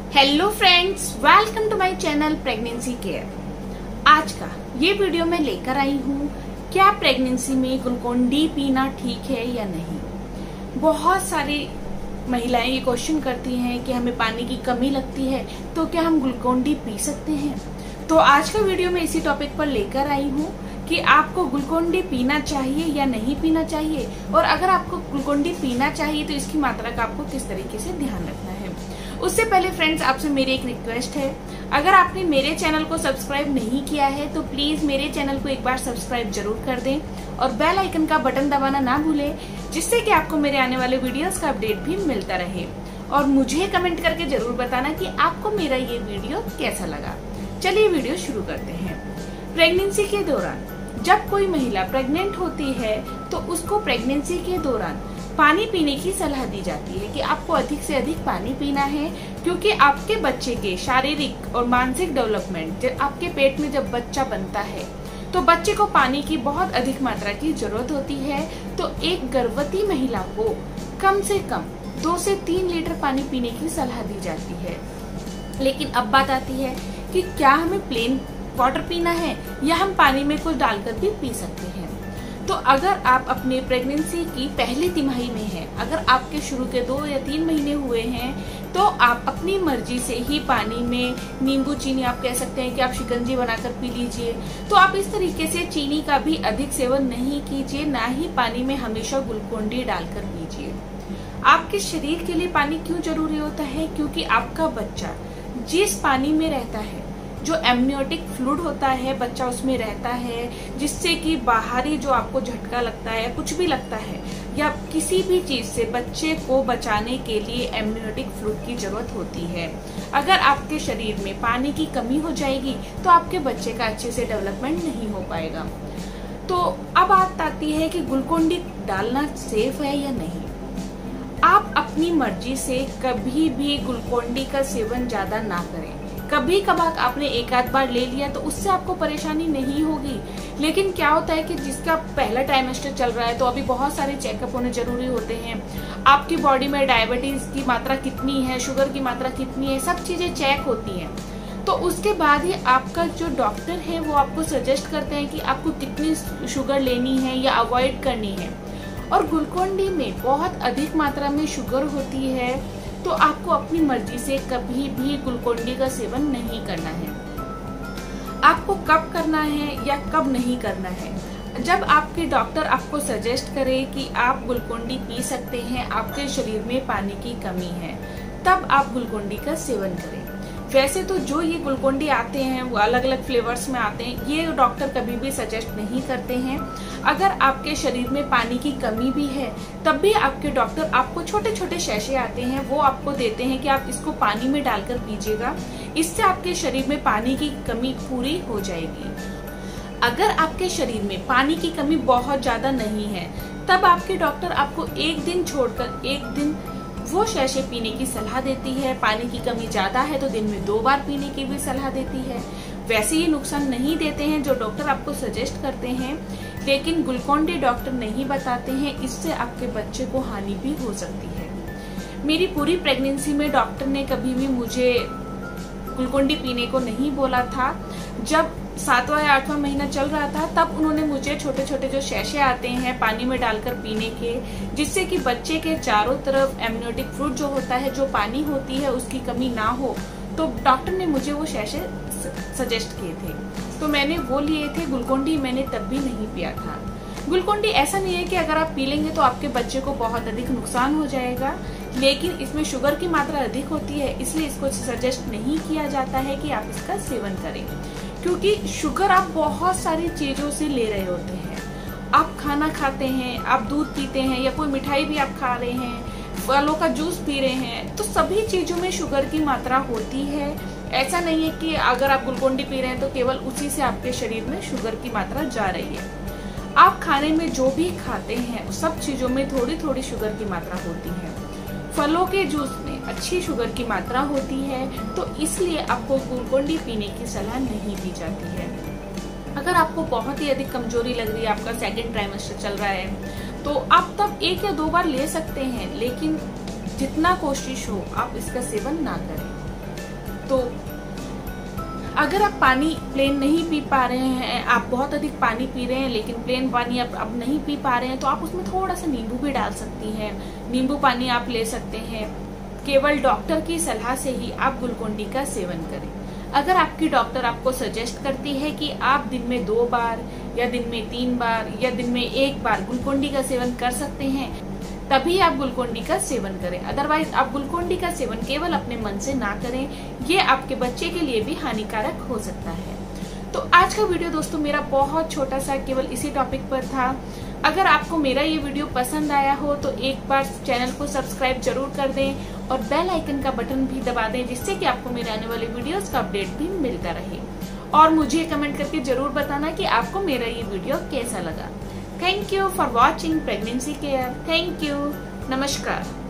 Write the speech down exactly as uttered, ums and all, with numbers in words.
Hello friends, welcome to my channel pregnancy care. आज का ये वीडियो मैं लेकर आई हूँ, क्या प्रेगनेंसी में ग्लूकोन डी पीना ठीक है या नहीं। बहुत सारी महिलाएं ये क्वेश्चन करती हैं कि हमें पानी की कमी लगती है तो क्या हम ग्लूकोन डी पी सकते हैं। तो आज का वीडियो मैं इसी टॉपिक पर लेकर आई हूँ कि आपको ग्लूकोन डी पीना चाहिए या नहीं पीना चाहिए, और अगर आपको ग्लूकोन डी पीना चाहिए तो इसकी मात्रा का आपको किस तरीके से ध्यान रखना है। उससे पहले फ्रेंड्स, आपसे मेरी एक रिक्वेस्ट है, अगर आपने मेरे चैनल को सब्सक्राइब नहीं किया है तो प्लीज मेरे चैनल को एक बार सब्सक्राइब जरूर कर दें और बेल आइकन का बटन दबाना ना भूलें, जिससे कि आपको मेरे आने वाले वीडियोस का अपडेट भी मिलता रहे। और मुझे कमेंट करके जरूर बताना कि आपको मेरा ये वीडियो कैसा लगा। चलिए वीडियो शुरू करते हैं। प्रेगनेंसी के दौरान जब कोई महिला प्रेग्नेंट होती है तो उसको प्रेगनेंसी के दौरान पानी पीने की सलाह दी जाती है कि आपको अधिक से अधिक पानी पीना है, क्योंकि आपके बच्चे के शारीरिक और मानसिक डेवलपमेंट, आपके पेट में जब बच्चा बनता है तो बच्चे को पानी की बहुत अधिक मात्रा की जरूरत होती है। तो एक गर्भवती महिला को कम से कम दो से तीन लीटर पानी पीने की सलाह दी जाती है। लेकिन अब बात आती है कि क्या हमें प्लेन वाटर पीना है या हम पानी में कुछ डालकर भी पी सकते हैं। तो अगर आप अपने प्रेगनेंसी की पहली तिमाही में हैं, अगर आपके शुरू के दो या तीन महीने हुए हैं, तो आप अपनी मर्जी से ही पानी में नींबू चीनी, आप कह सकते हैं कि आप शिकंजी बनाकर पी लीजिए। तो आप इस तरीके से चीनी का भी अधिक सेवन नहीं कीजिए, ना ही पानी में हमेशा ग्लूकोन डी डालकर पीजिए। आपके शरीर के लिए पानी क्यों जरूरी होता है? क्योंकि आपका बच्चा जिस पानी में रहता है, जो एमनियोटिक फ्लूइड होता है, बच्चा उसमें रहता है, जिससे कि बाहरी जो आपको झटका लगता है, कुछ भी लगता है या किसी भी चीज से बच्चे को बचाने के लिए एमनियोटिक फ्लूइड की जरूरत होती है। अगर आपके शरीर में पानी की कमी हो जाएगी तो आपके बच्चे का अच्छे से डेवलपमेंट नहीं हो पाएगा। तो अब बात आती है कि ग्लूकोन डी डालना सेफ है या नहीं। आप अपनी मर्जी से कभी भी ग्लूकोन डी का सेवन ज्यादा ना करें। कभी कभार आपने एक आध बार ले लिया तो उससे आपको परेशानी नहीं होगी। लेकिन क्या होता है कि जिसका पहला ट्राइमेस्टर चल रहा है तो अभी बहुत सारे चेकअप होने जरूरी होते हैं। आपकी बॉडी में डायबिटीज की मात्रा कितनी है, शुगर की मात्रा कितनी है, सब चीजें चेक होती हैं। तो उसके बाद ही आपका जो डॉक्टर है वो आपको सजेस्ट करते हैं कि आपको कितनी शुगर लेनी है या अवॉइड करनी है। और ग्लूकोन डी में बहुत अधिक मात्रा में शुगर होती है, तो आपको अपनी मर्जी से कभी भी ग्लूकोन डी का सेवन नहीं करना है। आपको कब करना है या कब नहीं करना है? जब आपके डॉक्टर आपको सजेस्ट करे कि आप ग्लूकोन डी पी सकते हैं, आपके शरीर में पानी की कमी है, तब आप ग्लूकोन डी का सेवन करें। वैसे तो जो ये ग्लूकोन डी आते हैं वो अलग अलग फ्लेवर्स में आते हैं, ये डॉक्टर कभी भी सजेस्ट नहीं करते हैं। अगर आपके शरीर में पानी की कमी भी है तब भी आपके डॉक्टर आपको छोटे छोटे शैशे आते हैं, वो आपको देते हैं कि आप इसको पानी में डालकर पीजिएगा, इससे आपके शरीर में पानी की कमी पूरी हो जाएगी। अगर आपके शरीर में पानी की कमी बहुत ज्यादा नहीं है तब आपके डॉक्टर आपको एक दिन छोड़कर एक दिन वो शैशे पीने की सलाह देती है। पानी की कमी ज्यादा है तो दिन में दो बार पीने की भी सलाह देती है। वैसे ये नुकसान नहीं देते हैं जो डॉक्टर आपको सजेस्ट करते हैं, लेकिन ग्लूकोन डी डॉक्टर नहीं बताते हैं, इससे आपके बच्चे को हानि भी हो सकती है। मेरी पूरी प्रेगनेंसी में डॉक्टर ने कभी भी मुझे ग्लूकोन डी पीने को नहीं बोला था। जब सातवां या आठवां महीना चल रहा था तब उन्होंने मुझे छोटे छोटे जो शैशे आते हैं पानी में डालकर पीने के, जिससे कि बच्चे के चारों तरफ एमनियोटिक फ्लूइड जो होता है, जो पानी होती है, उसकी कमी ना हो, तो डॉक्टर ने मुझे वो शैशे सजेस्ट किए थे, तो मैंने वो लिए थे। ग्लूकोन डी मैंने तब भी नहीं पिया था। ग्लूकोन डी ऐसा नहीं है कि अगर आप पी लेंगे तो आपके बच्चे को बहुत अधिक नुकसान हो जाएगा, लेकिन इसमें शुगर की मात्रा अधिक होती है, इसलिए इसको सजेस्ट नहीं किया जाता है कि आप इसका सेवन करें। क्योंकि शुगर आप बहुत सारी चीजों से ले रहे होते हैं। आप खाना खाते हैं, आप दूध पीते हैं, या कोई मिठाई भी आप खा रहे हैं, फलों का जूस पी रहे हैं, तो सभी चीजों में शुगर की मात्रा होती है। ऐसा नहीं है कि अगर आप ग्लूकोन डी पी रहे हैं तो केवल उसी से आपके शरीर में शुगर की मात्रा जा रही है। आप खाने में जो भी खाते हैं सब चीजों में थोड़ी थोड़ी शुगर की मात्रा होती है। फलों के जूस में अच्छी शुगर की मात्रा होती है, तो इसलिए आपको ग्लूकोन डी पीने की सलाह नहीं दी जाती है। अगर आपको बहुत ही अधिक कमजोरी लग रही है, आपका सेकंड ट्राइमेस्टर चल रहा है, तो आप तब एक या दो बार ले सकते हैं, लेकिन जितना कोशिश हो आप इसका सेवन ना करें। तो अगर आप पानी प्लेन नहीं पी पा रहे हैं, आप बहुत अधिक पानी पी रहे हैं लेकिन प्लेन पानी आप अब नहीं पी पा रहे हैं, तो आप उसमें थोड़ा सा नींबू भी डाल सकती हैं। नींबू पानी आप ले सकते हैं। केवल डॉक्टर की सलाह से ही आप ग्लूकोन डी का सेवन करें। अगर आपकी डॉक्टर आपको सजेस्ट करती है कि आप दिन में दो बार या दिन में तीन बार या दिन में एक बार ग्लूकोन डी का सेवन कर सकते हैं, तभी आप ग्लूकोन डी का सेवन करें। अदरवाइज आप ग्लूकोन डी का सेवन केवल अपने मन से ना करें, ये आपके बच्चे के लिए भी हानिकारक हो सकता है। तो आज का वीडियो दोस्तों मेरा बहुत छोटा सा केवल इसी टॉपिक पर था। अगर आपको मेरा ये वीडियो पसंद आया हो तो एक बार चैनल को सब्सक्राइब जरूर कर दें और बेल आइकन का बटन भी दबा दें, जिससे कि आपको मेरे आने वाले वीडियोस का अपडेट भी मिलता रहे। और मुझे कमेंट करके जरूर बताना कि आपको मेरा ये वीडियो कैसा लगा। Thank you for watching pregnancy care. Thank you. नमस्कार।